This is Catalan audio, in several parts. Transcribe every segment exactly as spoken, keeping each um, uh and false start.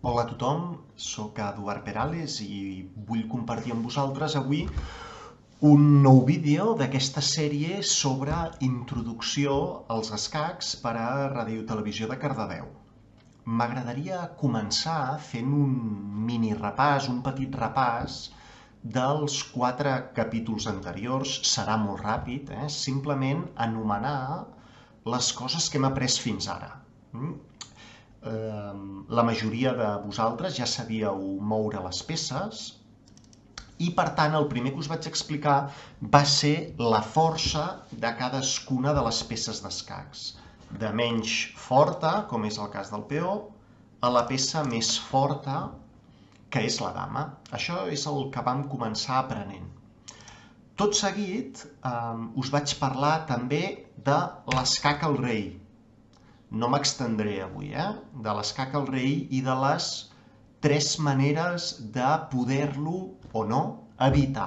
Hola a tothom, soc Eduard Perales i vull compartir amb vosaltres avui un nou vídeo d'aquesta sèrie sobre introducció als escacs per a Ràdio i Televisió de Cardedeu. M'agradaria començar fent un mini repàs, un petit repàs dels quatre capítols anteriors. Serà molt ràpid, eh? Simplement anomenar les coses que hem après fins ara. Mm? La majoria de vosaltres ja sabíeu moure les peces i, per tant, el primer que us vaig explicar va ser la força de cadascuna de les peces d'escacs. De menys forta, com és el cas del peó, a la peça més forta, que és la dama. Això és el que vam començar aprenent. Tot seguit eh, us vaig parlar també de l'escac al rei. No m'extendré avui, eh? De l'escac al rei i de les tres maneres de poder-lo o no evitar.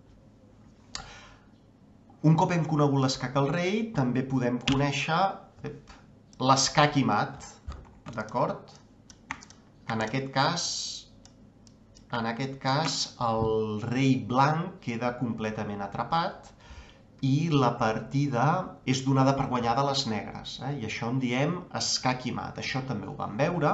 Un cop hem conegut l'escac al rei, també podem conèixer l'escac i mat, d'acord? En aquest cas, en aquest cas, el rei blanc queda completament atrapat i la partida és donada per guanyada a les negres, eh? I això en diem escac i mat. Això també ho vam veure.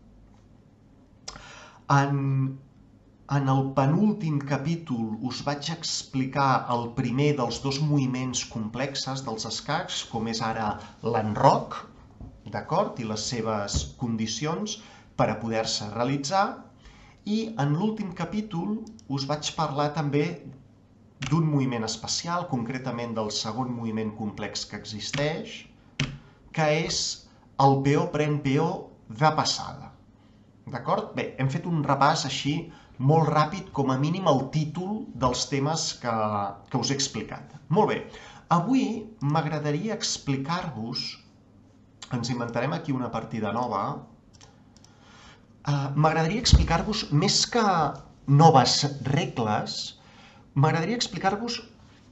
En, en el penúltim capítol us vaig explicar el primer dels dos moviments complexes dels escacs, com és ara l'enroc, d'acord? I les seves condicions per a poder-se realitzar. I en l'últim capítol us vaig parlar també d'un moviment especial, concretament del segon moviment complex que existeix, que és el peó pren peó de passada. D'acord? Bé, hem fet un repàs així molt ràpid, com a mínim el títol dels temes que, que us he explicat. Molt bé, avui m'agradaria explicar-vos, ens inventarem aquí una partida nova, uh, m'agradaria explicar-vos més que noves regles, m'agradaria explicar-vos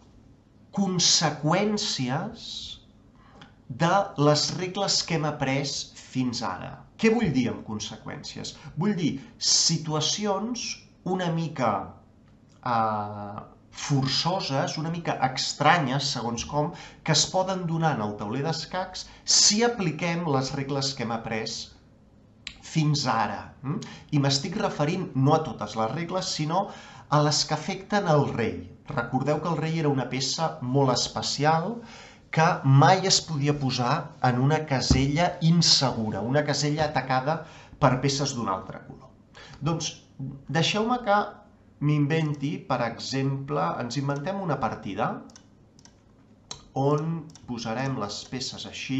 conseqüències de les regles que hem après fins ara. Què vull dir amb conseqüències? Vull dir situacions una mica eh, forçoses, una mica estranyes, segons com, que es poden donar en el tauler d'escacs si apliquem les regles que hem après fins ara. I m'estic referint no a totes les regles, sinó a les que afecten el rei. Recordeu que el rei era una peça molt especial que mai es podia posar en una casella insegura, una casella atacada per peces d'un altre color. Doncs deixeu-me que m'inventi, per exemple, ens inventem una partida on posarem les peces així,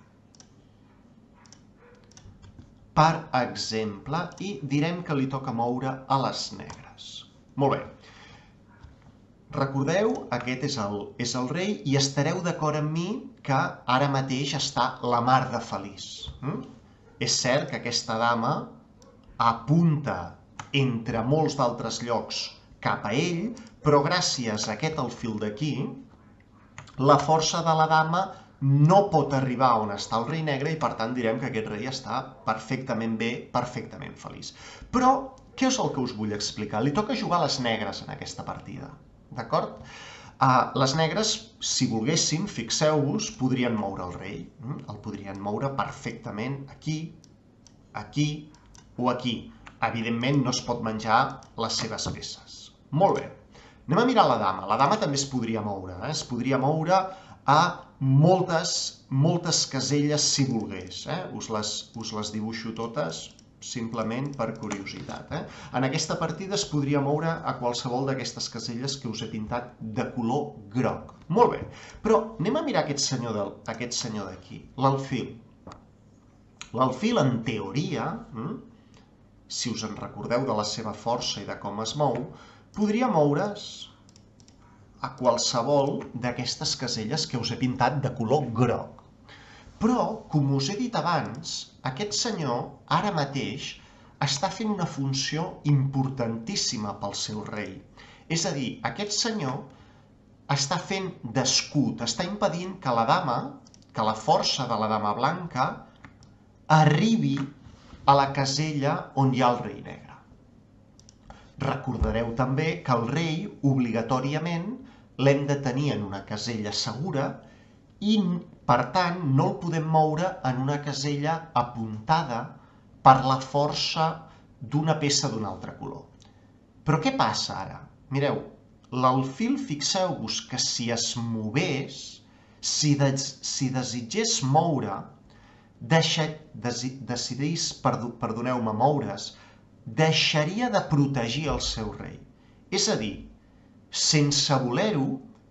per exemple, i direm que li toca moure a les negres. Molt bé. Recordeu, aquest és el, és el rei i estareu d'acord amb mi que ara mateix està la mar de feliç. Mm? És cert que aquesta dama apunta entre molts d'altres llocs cap a ell, però gràcies a aquest alfil d'aquí, la força de la dama no pot arribar on està el rei negre i, per tant, direm que aquest rei està perfectament bé, perfectament feliç. Però què és el que us vull explicar? Li toca jugar a les negres en aquesta partida, d'acord? Uh, les negres, si volguessin, fixeu-vos, podrien moure el rei. Mm? El podrien moure perfectament aquí, aquí o aquí. Evidentment, no es pot menjar les seves peces. Molt bé. Anem a mirar la dama. La dama també es podria moure. Eh? Es podria moure a moltes, moltes caselles si volgués. Eh? Us les, us les dibuixo totes simplement per curiositat. Eh? En aquesta partida es podria moure a qualsevol d'aquestes caselles que us he pintat de color groc. Molt bé, però anem a mirar aquest senyor del, aquest senyor d'aquí, l'alfil. L'alfil, en teoria, hm, si us en recordeu de la seva força i de com es mou, podria moure's a qualsevol d'aquestes caselles que us he pintat de color groc. Però, com us he dit abans, aquest senyor, ara mateix, està fent una funció importantíssima pel seu rei. És a dir, aquest senyor està fent d'escut, està impedint que la dama, que la força de la dama blanca, arribi a la casella on hi ha el rei negre. Recordareu també que el rei, obligatòriament, l'hem de tenir en una casella segura i, per tant, no el podem moure en una casella apuntada per la força d'una peça d'un altre color. Però què passa ara? Mireu, l'alfil, fixeu-vos que si es mogués, si, des, si desitgés moure, deixa, des, decidís, perdoneu-me, moure's, deixaria de protegir el seu rei. És a dir, sense voler-ho,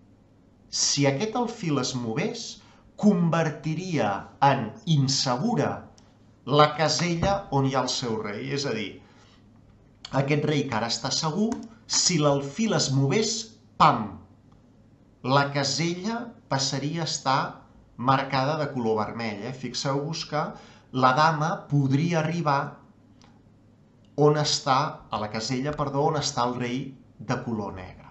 si aquest alfil es mogués, convertiria en insegura la casella on hi ha el seu rei. És a dir, aquest rei que ara està segur, si l'alfil es mogués, pam, la casella passaria a estar marcada de color vermell. Eh? Fixeu-vos que la dama podria arribar on està, a la casella, perdó, on està el rei de color negre.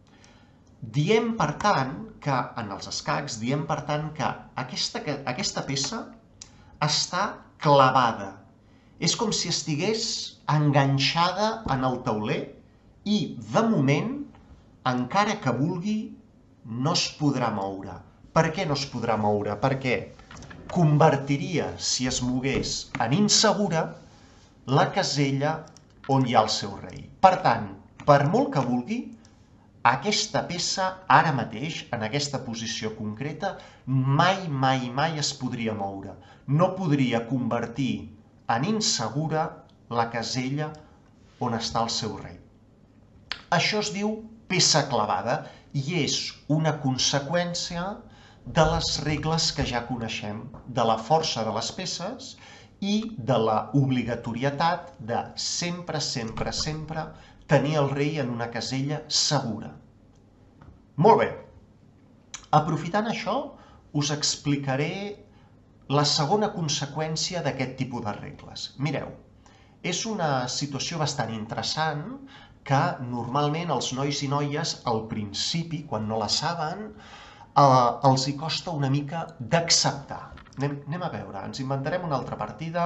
Diem, per tant, que en els escacs, diem, per tant, que aquesta, aquesta peça està clavada. És com si estigués enganxada en el tauler i, de moment, encara que vulgui, no es podrà moure. Per què no es podrà moure? Perquè convertiria, si es mogués, en insegura la casella on hi ha el seu rei. Per tant, per molt que vulgui, aquesta peça, ara mateix, en aquesta posició concreta, mai, mai, mai es podria moure. No podria convertir en insegura la casella on està el seu rei. Això es diu peça clavada i és una conseqüència de les regles que ja coneixem, de la força de les peces i de la obligatorietat de sempre, sempre, sempre tenir el rei en una casella segura. Molt bé. Aprofitant això, us explicaré la segona conseqüència d'aquest tipus de regles. Mireu, és una situació bastant interessant que normalment els nois i noies al principi, quan no la saben, eh, els hi costa una mica d'acceptar. Anem, anem a veure, ens inventarem una altra partida.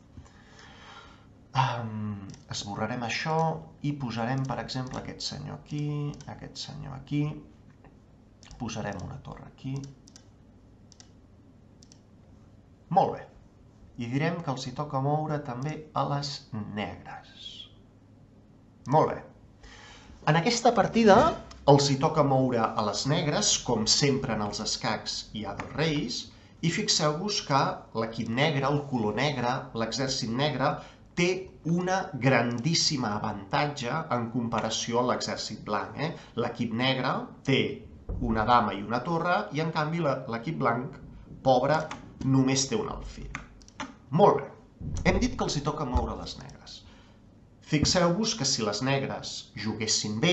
Um, esborrarem això i posarem, per exemple, aquest senyor aquí, aquest senyor aquí. Posarem una torre aquí. Molt bé. I direm que els hi toca moure també a les negres. Molt bé. En aquesta partida els hi toca moure a les negres, com sempre en els escacs hi ha dos reis, i fixeu-vos que l'equip negre, el color negre, l'exèrcit negre, té una grandíssima avantatge en comparació a l'exèrcit blanc. Eh? L'equip negre té una dama i una torre, i en canvi l'equip blanc, pobre, només té un alfil. Molt bé. Hem dit que els hi toca moure les negres. Fixeu-vos que si les negres juguessin bé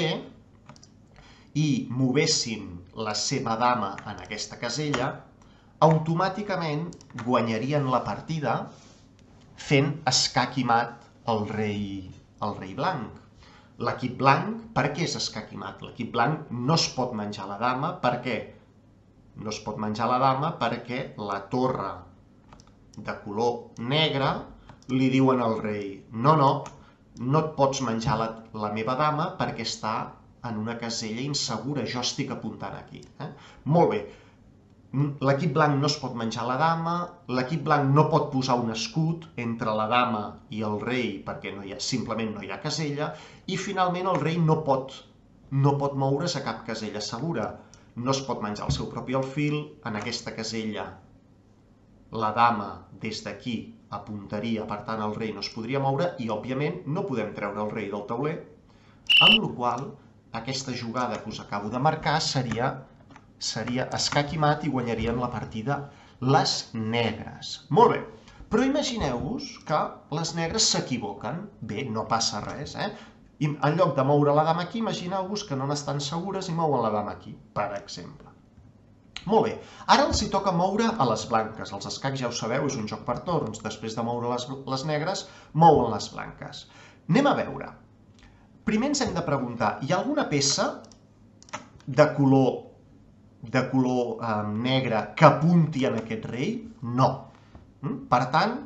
i movessin la seva dama en aquesta casella, automàticament guanyarien la partida fent escac i mat el rei, el rei blanc. L'equip blanc, per què és escac i mat? L'equip blanc no es pot menjar la dama. Per què? No es pot menjar la dama perquè la torre de color negre li diuen al rei: no, no, no et pots menjar la, la meva dama perquè està en una casella insegura, jo estic apuntant aquí. Eh? Molt bé. L'equip blanc no es pot menjar la dama, l'equip blanc no pot posar un escut entre la dama i el rei perquè no hi ha, simplement no hi ha casella, i finalment el rei no pot, no pot moure's a cap casella segura. No es pot menjar el seu propi alfil, en aquesta casella la dama des d'aquí apuntaria, per tant el rei no es podria moure i òbviament no podem treure el rei del tauler, amb la qual cosa aquesta jugada que us acabo de marcar seria seria escac i mat i guanyarien la partida les negres. Molt bé, però imagineu-vos que les negres s'equivoquen. Bé, no passa res, eh? I en lloc de moure la dama aquí, imagineu-vos que no n'estan segures i mouen la dama aquí, per exemple. Molt bé, ara els hi toca moure a les blanques. Els escacs, ja ho sabeu, és un joc per torns. Després de moure les, les negres, mouen les blanques. Anem a veure. Primer ens hem de preguntar, hi ha alguna peça de color de color eh, negre que apunti en aquest rei? No. Per tant,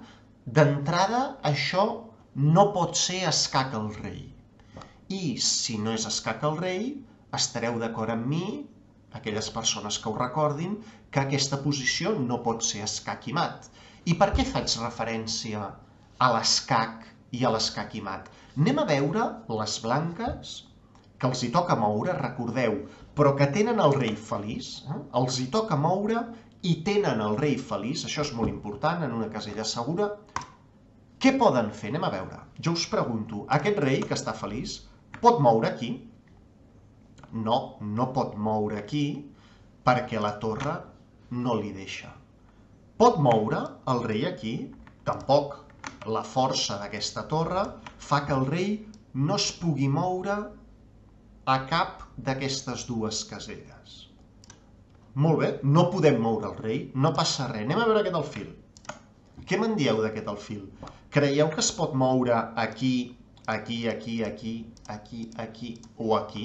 D'entrada, això no pot ser escac al rei. I si no és escac al rei, estareu d'acord amb mi, aquelles persones que ho recordin, que aquesta posició no pot ser escac i mat. I per què faig referència a l'escac i a l'escac i mat? Anem a veure les blanques, que els hi toca moure, recordeu, però que tenen el rei feliç, eh? Els hi toca moure i tenen el rei feliç, això és molt important, en una casella segura. Què poden fer? Anem a veure. Jo us pregunto, aquest rei que està feliç, pot moure aquí? No, no pot moure aquí, perquè la torre no li deixa. Pot moure el rei aquí? Tampoc. La força d'aquesta torre fa que el rei no es pugui moure a cap d'aquestes dues caselles. Molt bé, no podem moure el rei, no passa res. Anem a veure aquest alfil. Què me'n dieu d'aquest alfil? Creieu que es pot moure aquí, aquí, aquí, aquí, aquí, aquí o aquí?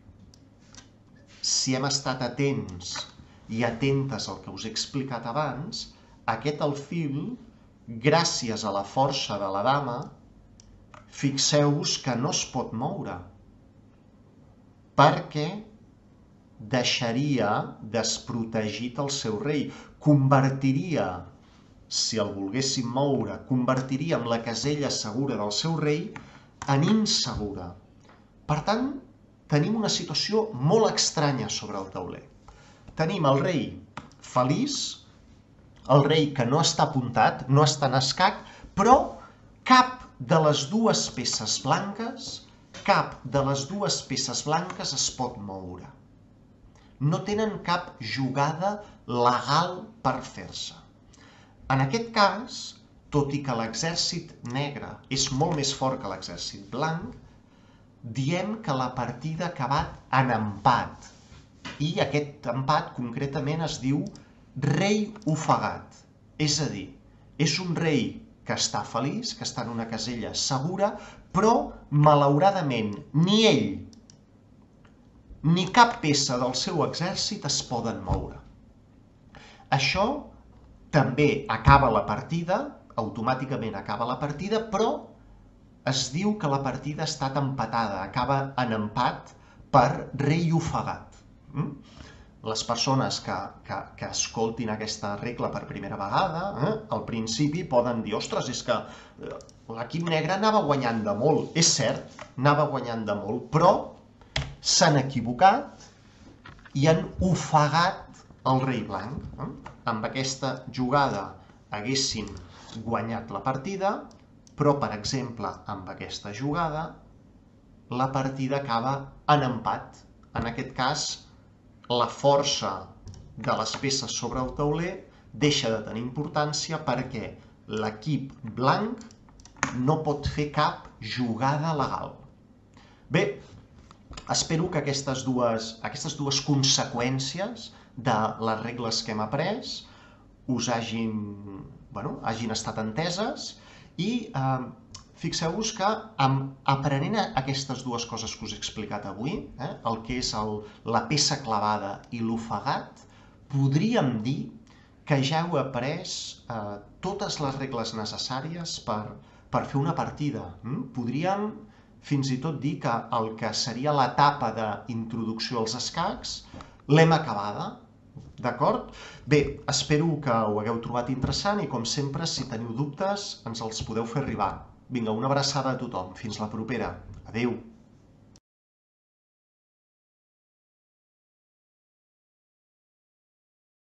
Si hem estat atents i atentes al que us he explicat abans, aquest alfil, gràcies a la força de la dama, fixeu-vos que no es pot moure, perquè deixaria desprotegit el seu rei, convertiria, si el volguéssim moure, convertiria en la casella segura del seu rei en insegura. Per tant, tenim una situació molt estranya sobre el tauler. Tenim el rei feliç, el rei que no està apuntat, no està en escac, però cap de les dues peces blanques, cap de les dues peces blanques es pot moure. No tenen cap jugada legal per fer-se. En aquest cas, tot i que l'exèrcit negre és molt més fort que l'exèrcit blanc, diem que la partida ha acabat en empat. I aquest empat concretament es diu rei ofegat. És a dir, és un rei que està feliç, que està en una casella segura, però, malauradament, ni ell ni cap peça del seu exèrcit es poden moure. Això també acaba la partida, automàticament acaba la partida, però es diu que la partida ha estat empatada, acaba en empat per rei ofegat. Les persones que, que, que escoltin aquesta regla per primera vegada, eh, al principi poden dir, ostres, és que l'equip negre anava guanyant de molt. És cert, anava guanyant de molt, però s'han equivocat i han ofegat el rei blanc. Eh? Amb aquesta jugada haguessin guanyat la partida, però, per exemple, amb aquesta jugada, la partida acaba en empat. En aquest cas, la força de les peces sobre el tauler deixa de tenir importància perquè l'equip blanc no pot fer cap jugada legal. Bé, espero que aquestes dues, aquestes dues conseqüències de les regles que hem après us hagin, bueno, hagin estat enteses i eh, fixeu-vos que aprenent aquestes dues coses que us he explicat avui, eh, el que és el, la peça clavada i l'ofegat, podríem dir que ja heu après eh, totes les regles necessàries per, per fer una partida. Mm? Podríem fins i tot dir que el que seria l'etapa d'introducció als escacs l'hem acabada. D'acord? Bé, espero que ho hagueu trobat interessant i, com sempre, si teniu dubtes, ens els podeu fer arribar. Vinga, una abraçada a tothom. Fins la propera. Adéu.